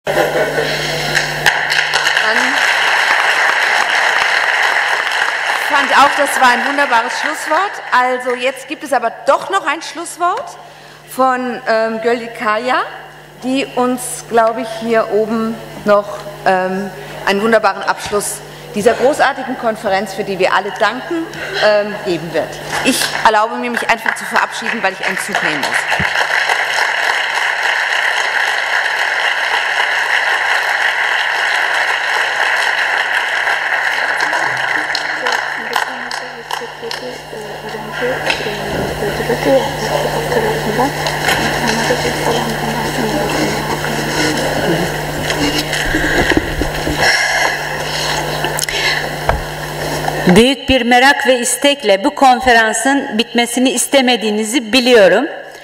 Ich fand auch, das war ein wunderbares Schlusswort. Also jetzt gibt es aber doch noch ein Schlusswort von Göldi Kaya, die uns, glaube ich, hier oben noch einen wunderbaren Abschluss dieser großartigen Konferenz, für die wir alle danken, geben wird. Ich erlaube mir, mich einfach zu verabschieden, weil ich einen Zug nehmen muss. Büyük bir merak ve istekle bu konferansın bitmesini istemediğinizi biliyorum.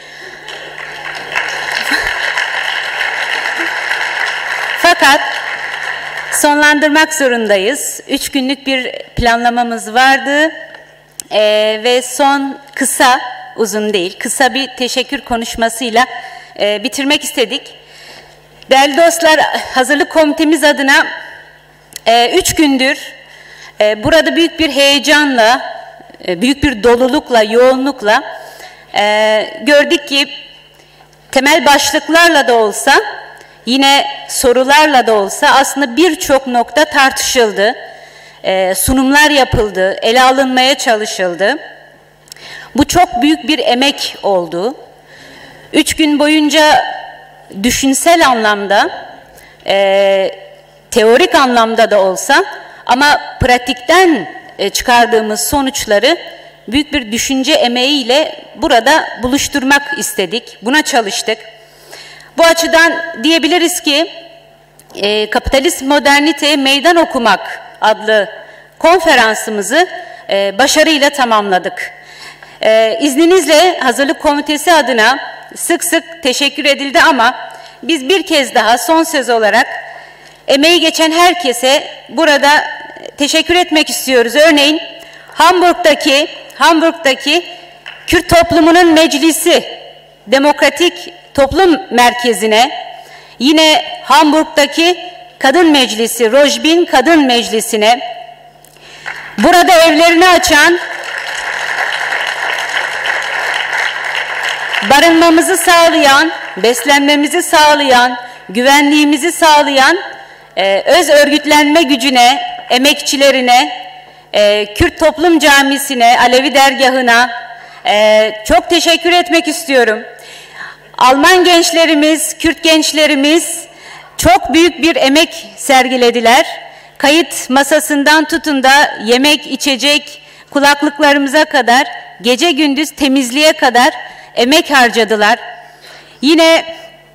Fakat sonlandırmak zorundayız. 3 günlük bir planlamamız vardı ve son kısa, uzun değil, kısa bir teşekkür konuşmasıyla bitirmek istedik. Değerli dostlar, hazırlık komitemiz adına 3 gündür burada büyük bir heyecanla, büyük bir dolulukla, yoğunlukla gördük ki temel başlıklarla da olsa, yine sorularla da olsa aslında birçok nokta tartışıldı, sunumlar yapıldı, ele alınmaya çalışıldı. Bu çok büyük bir emek oldu. 3 gün boyunca düşünsel anlamda, teorik anlamda da olsa ama pratikten çıkardığımız sonuçları büyük bir düşünce emeğiyle burada buluşturmak istedik. Buna çalıştık. Bu açıdan diyebiliriz ki Kapitalist Moderniteye Meydan Okumak adlı konferansımızı başarıyla tamamladık. İzninizle hazırlık komitesi adına sık sık teşekkür edildi ama biz bir kez daha son söz olarak emeği geçen herkese burada teşekkür etmek istiyoruz. Örneğin Hamburg'daki Kürt toplumunun meclisi, Demokratik Toplum Merkezi'ne, yine Hamburg'daki Kadın Meclisi, Rojbin Kadın Meclisi'ne, burada evlerini açan, barınmamızı sağlayan, beslenmemizi sağlayan, güvenliğimizi sağlayan öz örgütlenme gücüne, emekçilerine, Kürt Toplum Camisi'ne, Alevi Dergahı'na çok teşekkür etmek istiyorum. Alman gençlerimiz, Kürt gençlerimiz çok büyük bir emek sergilediler. Kayıt masasından tutun da yemek, içecek, kulaklıklarımıza kadar, gece gündüz temizliğe kadar emek harcadılar. Yine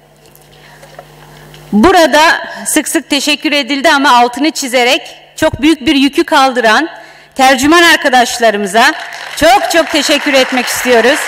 burada sık sık teşekkür edildi ama altını çizerek çok büyük bir yükü kaldıran tercüman arkadaşlarımıza çok çok teşekkür etmek istiyoruz.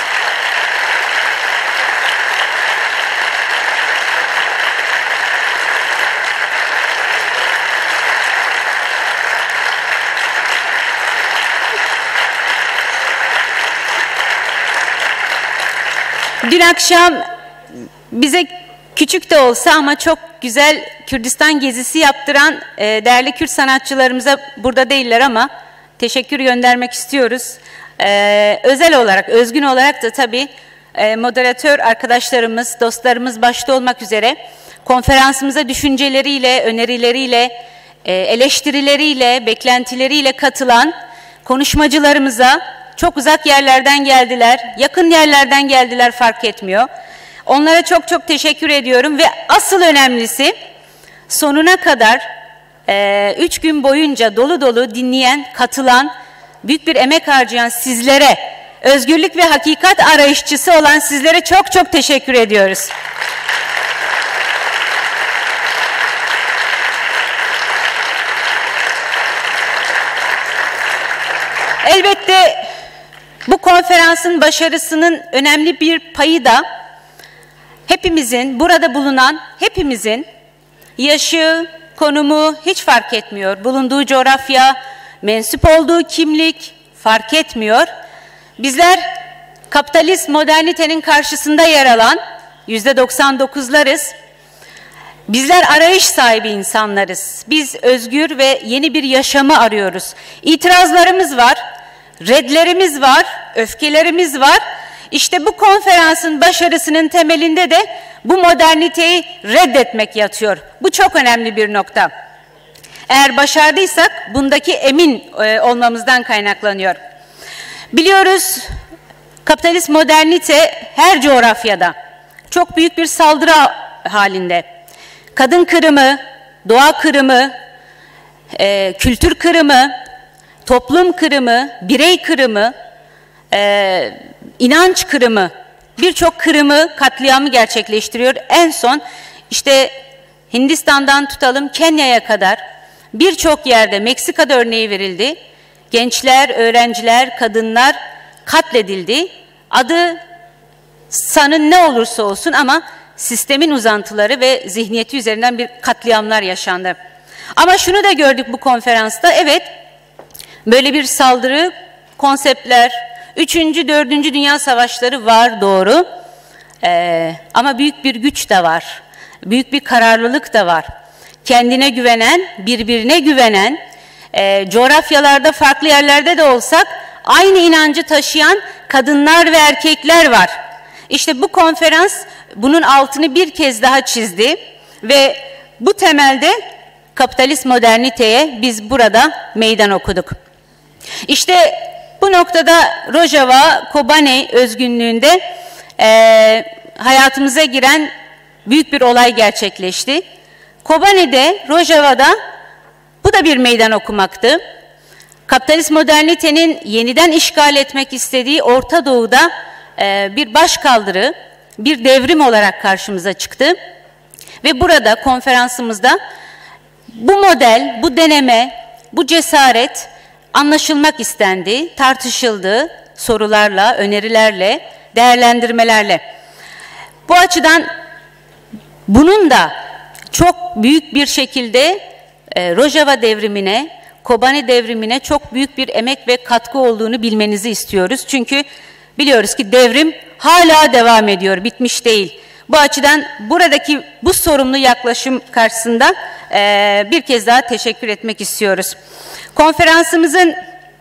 Dün akşam bize küçük de olsa ama çok güzel Kürdistan gezisi yaptıran değerli Kürt sanatçılarımıza, burada değiller ama teşekkür göndermek istiyoruz. Özel olarak, özgün olarak da tabii moderatör arkadaşlarımız, dostlarımız başta olmak üzere konferansımıza düşünceleriyle, önerileriyle, eleştirileriyle, beklentileriyle katılan konuşmacılarımıza, çok uzak yerlerden geldiler, yakın yerlerden geldiler, fark etmiyor. Onlara çok çok teşekkür ediyorum ve asıl önemlisi sonuna kadar 3 gün boyunca dolu dolu dinleyen, katılan, büyük bir emek harcayan sizlere, özgürlük ve hakikat arayışçısı olan sizlere çok çok teşekkür ediyoruz. Elbette bu konferansın başarısının önemli bir payı da hepimizin, burada bulunan hepimizin yaşı, konumu hiç fark etmiyor. Bulunduğu coğrafya, mensup olduğu kimlik fark etmiyor. Bizler kapitalist modernitenin karşısında yer alan %99'larız. Bizler arayış sahibi insanlarız. Biz özgür ve yeni bir yaşamı arıyoruz. İtirazlarımız var, redlerimiz var, öfkelerimiz var. İşte bu konferansın başarısının temelinde de bu moderniteyi reddetmek yatıyor. Bu çok önemli bir nokta. Eğer başardıysak bundaki emin olmamızdan kaynaklanıyor. Biliyoruz, kapitalist modernite her coğrafyada çok büyük bir saldırı halinde. Kadın kırımı, doğa kırımı, kültür kırımı, toplum kırımı, birey kırımı, inanç kırımı, birçok kırımı, katliamı gerçekleştiriyor. En son işte Hindistan'dan tutalım Kenya'ya kadar birçok yerde, Meksika'da örneği verildi. Gençler, öğrenciler, kadınlar katledildi. Adı sanı ne olursa olsun ama sistemin uzantıları ve zihniyeti üzerinden bir katliamlar yaşandı. Ama şunu da gördük bu konferansta, evet böyle bir saldırı, konseptler, 3. 4. Dünya Savaşları var doğru ama büyük bir güç de var, büyük bir kararlılık da var. Kendine güvenen, birbirine güvenen, coğrafyalarda farklı yerlerde de olsak aynı inancı taşıyan kadınlar ve erkekler var. İşte bu konferans bunun altını bir kez daha çizdi ve bu temelde kapitalist moderniteye biz burada meydan okuduk. İşte bu noktada Rojava Kobane özgünlüğünde hayatımıza giren büyük bir olay gerçekleşti. Kobane'de, Rojava'da bu da bir meydan okumaktı. Kapitalist modernitenin yeniden işgal etmek istediği Orta Doğu'da bir başkaldırı, bir devrim olarak karşımıza çıktı. Ve burada konferansımızda bu model, bu deneme, bu cesaret anlaşılmak istendi, tartışıldı sorularla, önerilerle, değerlendirmelerle. Bu açıdan bunun da çok büyük bir şekilde Rojava devrimine, Kobane devrimine çok büyük bir emek ve katkı olduğunu bilmenizi istiyoruz. Çünkü biliyoruz ki devrim hala devam ediyor, bitmiş değil. Bu açıdan buradaki bu sorumlu yaklaşım karşısında bir kez daha teşekkür etmek istiyoruz. Konferansımızın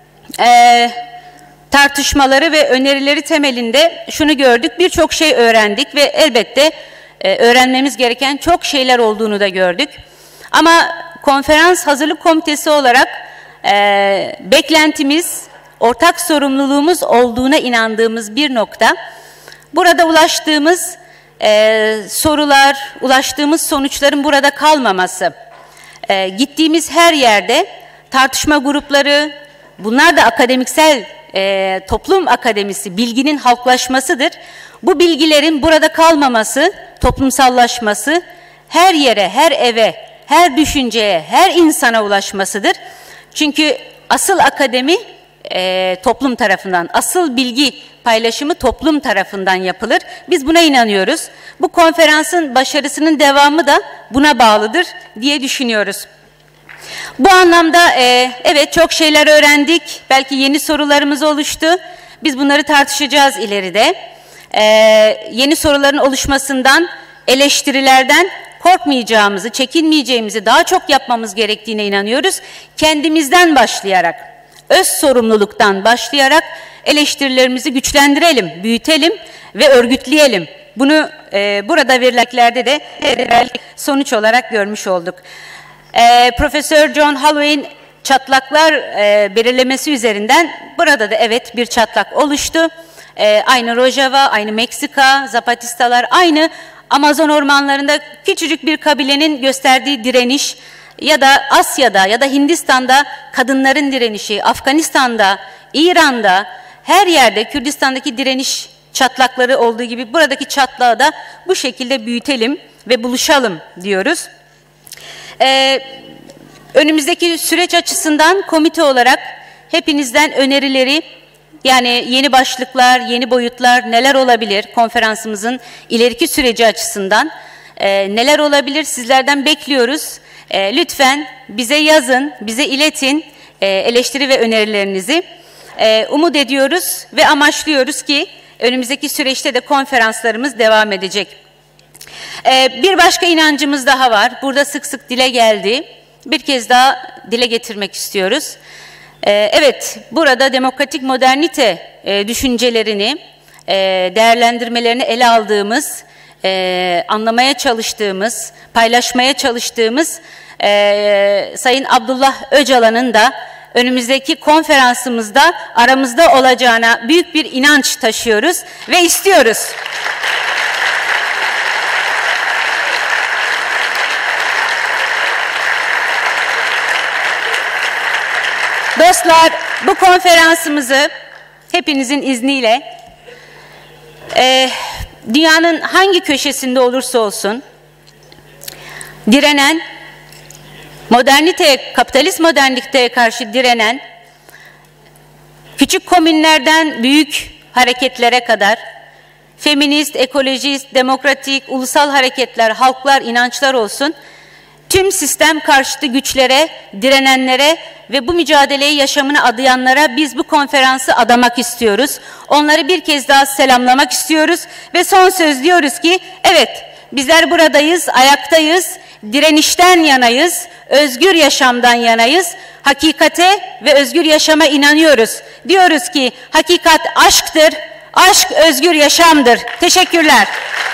tartışmaları ve önerileri temelinde şunu gördük, birçok şey öğrendik ve elbette öğrenmemiz gereken çok şeyler olduğunu da gördük. Ama konferans hazırlık komitesi olarak beklentimiz, ortak sorumluluğumuz olduğuna inandığımız bir nokta, burada ulaştığımız sorular, ulaştığımız sonuçların burada kalmaması. Gittiğimiz her yerde tartışma grupları, bunlar da akademiksel toplum akademisi, bilginin halklaşmasıdır. Bu bilgilerin burada kalmaması, toplumsallaşması, her yere, her eve, her düşünceye, her insana ulaşmasıdır. Çünkü asıl akademi toplum tarafından, asıl bilgi paylaşımı toplum tarafından yapılır. Biz buna inanıyoruz. Bu konferansın başarısının devamı da buna bağlıdır diye düşünüyoruz. Bu anlamda evet çok şeyler öğrendik. Belki yeni sorularımız oluştu. Biz bunları tartışacağız ileride. Yeni soruların oluşmasından, eleştirilerden korkmayacağımızı, çekinmeyeceğimizi, daha çok yapmamız gerektiğine inanıyoruz. Kendimizden başlayarak, öz sorumluluktan başlayarak eleştirilerimizi güçlendirelim, büyütelim ve örgütleyelim. Bunu burada verilenlerde de sonuç olarak görmüş olduk. Profesör John Holloway'in çatlaklar belirlemesi üzerinden burada da evet bir çatlak oluştu. Aynı Rojava, aynı Meksika, Zapatistalar, aynı Amazon ormanlarında küçücük bir kabilenin gösterdiği direniş ya da Asya'da ya da Hindistan'da kadınların direnişi, Afganistan'da, İran'da, her yerde Kürdistan'daki direniş çatlakları olduğu gibi buradaki çatlağı da bu şekilde büyütelim ve buluşalım diyoruz. Önümüzdeki süreç açısından komite olarak hepinizden önerileri, yani yeni başlıklar, yeni boyutlar neler olabilir konferansımızın ileriki süreci açısından neler olabilir sizlerden bekliyoruz. Lütfen bize yazın, bize iletin eleştiri ve önerilerinizi. Umut ediyoruz ve amaçlıyoruz ki önümüzdeki süreçte de konferanslarımız devam edecek. Bir başka inancımız daha var. Burada sık sık dile geldi. Bir kez daha dile getirmek istiyoruz. Evet, burada demokratik modernite düşüncelerini, değerlendirmelerini ele aldığımız, anlamaya çalıştığımız, paylaşmaya çalıştığımız Sayın Abdullah Öcalan'ın da önümüzdeki konferansımızda aramızda olacağına büyük bir inanç taşıyoruz ve istiyoruz. Dostlar, bu konferansımızı hepinizin izniyle dünyanın hangi köşesinde olursa olsun direnen, moderniteye, kapitalist moderniteye karşı direnen, küçük komünlerden büyük hareketlere kadar, feminist, ekolojist, demokratik, ulusal hareketler, halklar, inançlar olsun, tüm sistem karşıtı güçlere, direnenlere ve bu mücadeleyi yaşamına adayanlara biz bu konferansı adamak istiyoruz. Onları bir kez daha selamlamak istiyoruz ve son söz diyoruz ki, evet bizler buradayız, ayaktayız, direnişten yanayız, özgür yaşamdan yanayız, hakikate ve özgür yaşama inanıyoruz. Diyoruz ki hakikat aşktır, aşk özgür yaşamdır. Teşekkürler.